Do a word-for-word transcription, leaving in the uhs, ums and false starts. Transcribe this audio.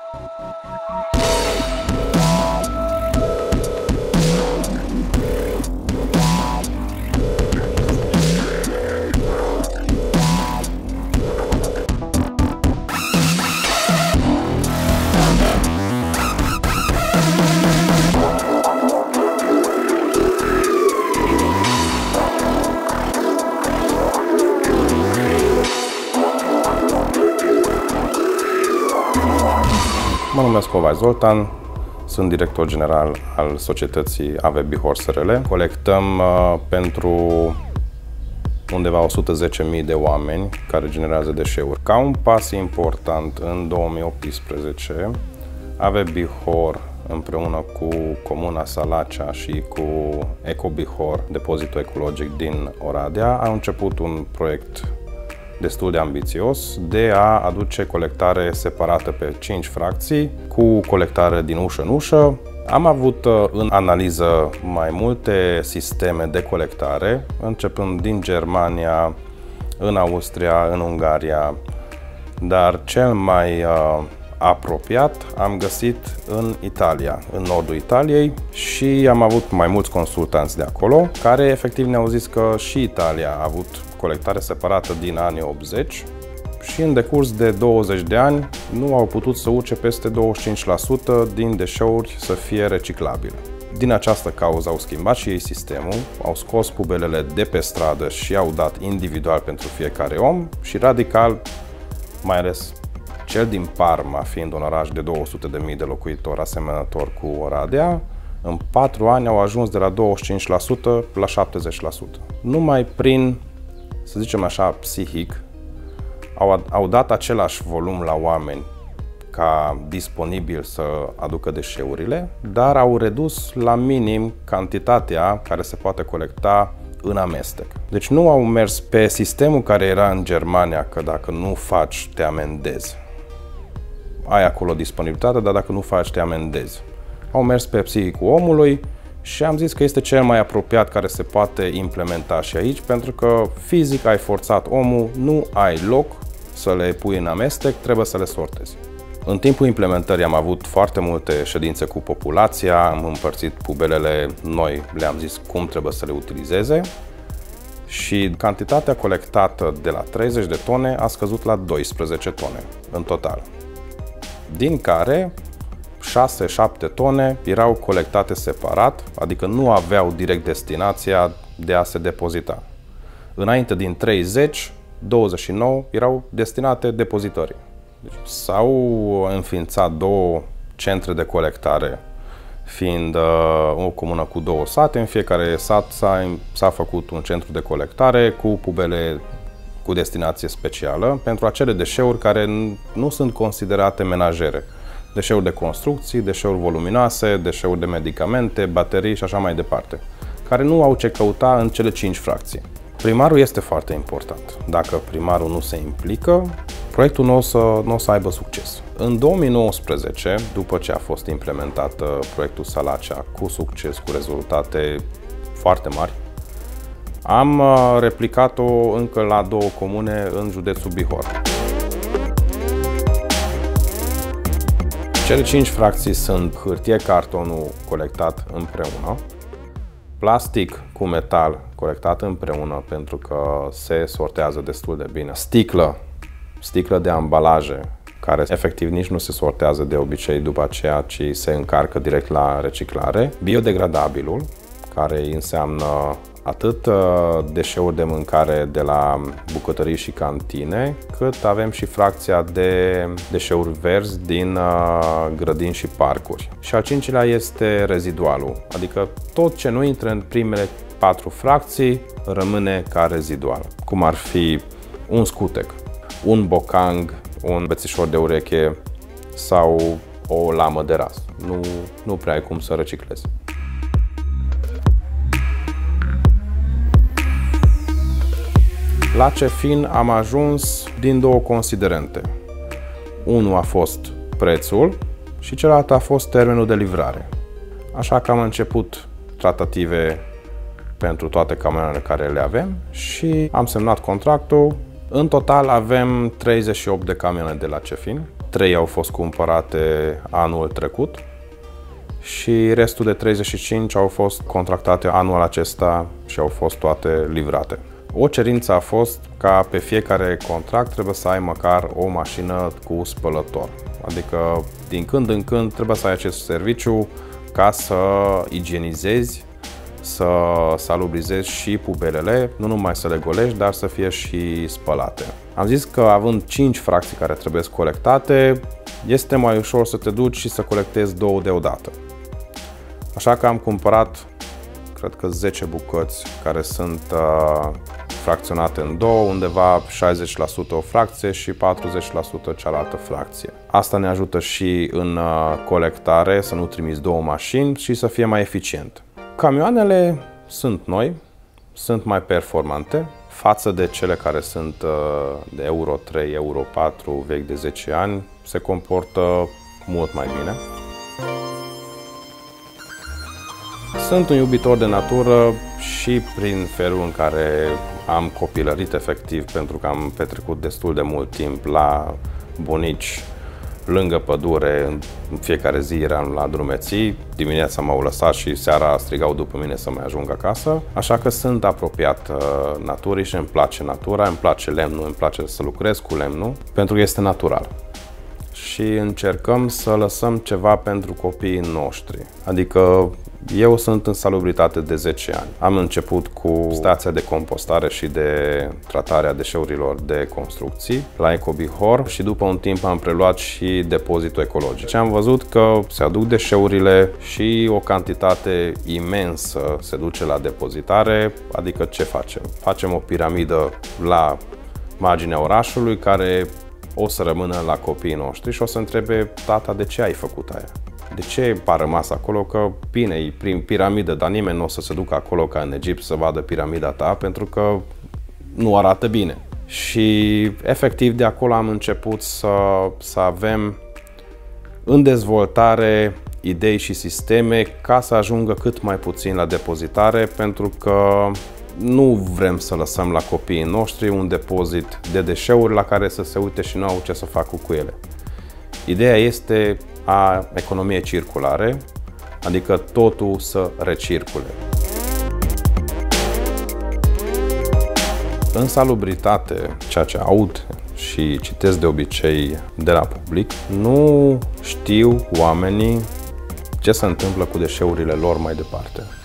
Mă numesc Covaci Zoltan, sunt director general al societății A V Bihor S R L. Colectăm uh, pentru undeva o sută zece mii de oameni care generează deșeuri. Ca un pas important, în două mii optsprezece, A V Bihor, împreună cu Comuna Salacea și cu EcoBihor, depozitul ecologic din Oradea, a început un proiect destul de ambițios de a aduce colectare separată pe cinci fracții, cu colectare din ușă în ușă. Am avut în analiză mai multe sisteme de colectare, începând din Germania, în Austria, în Ungaria, dar cel mai uh, apropiat am găsit în Italia, în nordul Italiei, și am avut mai mulți consultanți de acolo care efectiv ne-au zis că și Italia a avut colectare separată din anii optzeci și în decurs de douăzeci de ani nu au putut să urce peste douăzeci și cinci la sută din deșeuri să fie reciclabile. Din această cauză au schimbat și ei sistemul, au scos pubelele de pe stradă și au dat individual pentru fiecare om și radical, mai ales cel din Parma, fiind un oraș de două sute de mii de locuitori asemănător cu Oradea, în patru ani au ajuns de la douăzeci și cinci la sută la șaptezeci la sută. Numai prin, să zicem așa, psihic, au, au dat același volum la oameni ca disponibil să aducă deșeurile, dar au redus la minim cantitatea care se poate colecta în amestec. Deci nu au mers pe sistemul care era în Germania, că dacă nu faci, te amendezi. Ai acolo disponibilitate, dar dacă nu faci, te amendezi. Au mers pe psihicul omului și am zis că este cel mai apropiat care se poate implementa și aici, pentru că fizic ai forțat omul, nu ai loc să le pui în amestec, trebuie să le sortezi. În timpul implementării am avut foarte multe ședințe cu populația, am împărțit pubelele, noi le-am zis cum trebuie să le utilizeze și cantitatea colectată de la treizeci de tone a scăzut la doisprezece tone în total, din care șase șapte tone erau colectate separat, adică nu aveau direct destinația de a se depozita. Înainte din treizeci, douăzeci și nouă erau destinate depozitării. Deci, s-au înființat două centre de colectare, fiind uh, o comună cu două sate. În fiecare sat s-a făcut un centru de colectare cu pubele cu destinație specială pentru acele deșeuri care nu sunt considerate menajere. Deșeuri de construcții, deșeuri voluminoase, deșeuri de medicamente, baterii și așa mai departe, care nu au ce căuta în cele cinci fracții. Primarul este foarte important. Dacă primarul nu se implică, proiectul nu o să, nu o să aibă succes. În două mii nouăsprezece, după ce a fost implementat proiectul Salacea cu succes, cu rezultate foarte mari, am replicat-o încă la două comune în județul Bihor. Cele cinci fracții sunt hârtie, cartonul colectat împreună, plastic cu metal colectat împreună pentru că se sortează destul de bine, sticlă, sticlă de ambalaje, care efectiv nici nu se sortează de obicei după aceea, ci se încarcă direct la reciclare, biodegradabilul, care înseamnă atât deșeuri de mâncare de la bucătării și cantine, cât avem și fracția de deșeuri verzi din grădini și parcuri. Și al cincilea este rezidualul, adică tot ce nu intră în primele patru fracții rămâne ca rezidual, cum ar fi un scutec, un bocang, un bețișor de ureche sau o lamă de ras. Nu, nu prea ai cum să reciclezi. La Cefin am ajuns din două considerente. Unul a fost prețul și celălalt a fost termenul de livrare. Așa că am început tratative pentru toate camioanele care le avem și am semnat contractul. În total avem treizeci și opt de camioane de la Cefin trei au fost cumpărate anul trecut și restul de treizeci și cinci au fost contractate anul acesta și au fost toate livrate. O cerință a fost ca pe fiecare contract trebuie să ai măcar o mașină cu spălător. Adică din când în când trebuie să ai acest serviciu ca să igienizezi, să salubrizezi și pubelele, nu numai să le golești, dar să fie și spălate. Am zis că având cinci fracții care trebuie colectate, este mai ușor să te duci și să colectezi două deodată. Așa că am cumpărat, cred că zece bucăți care sunt uh, fracționate în două, undeva șaizeci la sută o fracție și patruzeci la sută cealaltă fracție. Asta ne ajută și în uh, colectare, să nu trimiți două mașini și să fie mai eficient. Camioanele sunt noi, sunt mai performante față de cele care sunt uh, de Euro trei, Euro patru, vechi de zece ani, se comportă mult mai bine. Sunt un iubitor de natură și prin felul în care am copilărit efectiv, pentru că am petrecut destul de mult timp la bunici, lângă pădure, în fiecare zi eram la drumeții, dimineața m-au lăsat și seara strigau după mine să mai ajung acasă, așa că sunt apropiat uh, naturii și îmi place natura, îmi place lemnul, îmi place să lucrez cu lemnul, pentru că este natural. Și încercăm să lăsăm ceva pentru copiii noștri. Adică eu sunt în salubritate de zece ani. Am început cu stația de compostare și de tratare a deșeurilor de construcții la Ecobihor și după un timp am preluat și depozitul ecologic. Și am văzut că se aduc deșeurile și o cantitate imensă se duce la depozitare, adică ce facem? Facem o piramidă la marginea orașului care o să rămână la copiii noștri și o să întrebe: tata, de ce ai făcut aia? De ce a rămas acolo? Că bine, e prin piramidă, dar nimeni nu o să se ducă acolo ca în Egipt să vadă piramida ta, pentru că nu arată bine. Și efectiv de acolo am început să, să avem în dezvoltare idei și sisteme ca să ajungă cât mai puțin la depozitare, pentru că nu vrem să lăsăm la copiii noștri un depozit de deșeuri la care să se uite și nu au ce să facă cu ele. Ideea este a economiei circulare, adică totul să recircule. În salubritate, ceea ce aud și citesc de obicei de la public, nu știu oamenii ce se întâmplă cu deșeurile lor mai departe.